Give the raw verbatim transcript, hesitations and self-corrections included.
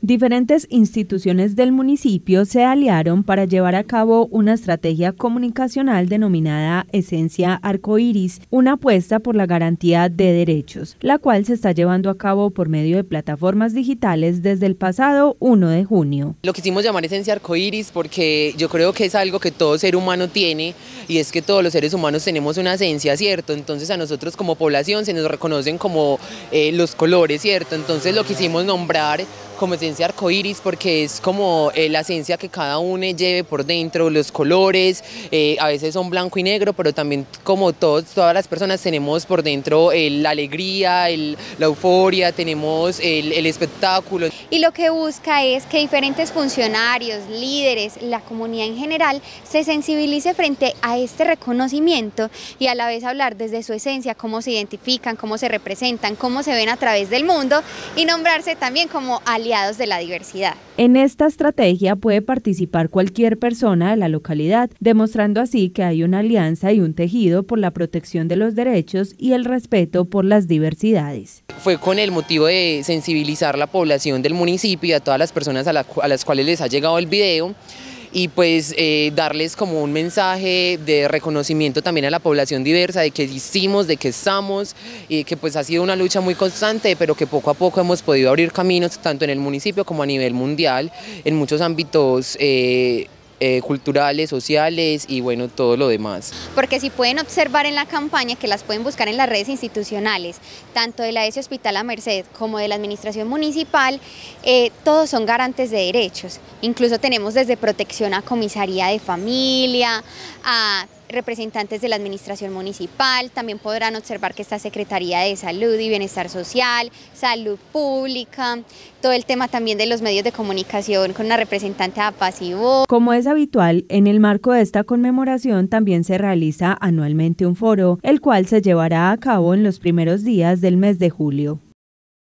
Diferentes instituciones del municipio se aliaron para llevar a cabo una estrategia comunicacional denominada Esencia Arcoíris, una apuesta por la garantía de derechos, la cual se está llevando a cabo por medio de plataformas digitales desde el pasado primero de junio. Lo quisimos llamar Esencia Arcoíris porque yo creo que es algo que todo ser humano tiene, y es que todos los seres humanos tenemos una esencia, ¿cierto? Entonces a nosotros como población se nos reconocen como eh, los colores, ¿cierto? Entonces lo quisimos nombrar como Esencia Arcoíris porque es como eh, la esencia que cada uno lleve por dentro, los colores, eh, a veces son blanco y negro, pero también como todos, todas las personas tenemos por dentro eh, la alegría, el, la euforia, tenemos el, el espectáculo. Y lo que busca es que diferentes funcionarios, líderes, la comunidad en general se sensibilice frente a este reconocimiento y a la vez hablar desde su esencia, cómo se identifican, cómo se representan, cómo se ven a través del mundo y nombrarse también como aliados de la diversidad. En esta estrategia puede participar cualquier persona de la localidad, demostrando así que hay una alianza y un tejido por la protección de los derechos y el respeto por las diversidades. Fue con el motivo de sensibilizar la población del municipio y a todas las personas a, la, a las cuales les ha llegado el video, y pues eh, darles como un mensaje de reconocimiento también a la población diversa, de que hicimos, de que estamos, y que pues ha sido una lucha muy constante, pero que poco a poco hemos podido abrir caminos tanto en el municipio como a nivel mundial, en muchos ámbitos eh, Eh, culturales, sociales y bueno, todo lo demás. Porque si pueden observar en la campaña, que las pueden buscar en las redes institucionales, tanto de la E S I Hospital La Merced como de la Administración Municipal, eh, todos son garantes de derechos. Incluso tenemos desde protección a comisaría de familia, a representantes de la Administración Municipal, también podrán observar que está Secretaría de Salud y Bienestar Social, Salud Pública, todo el tema también de los medios de comunicación con una representante de Apacivo. Como es habitual, en el marco de esta conmemoración también se realiza anualmente un foro, el cual se llevará a cabo en los primeros días del mes de julio.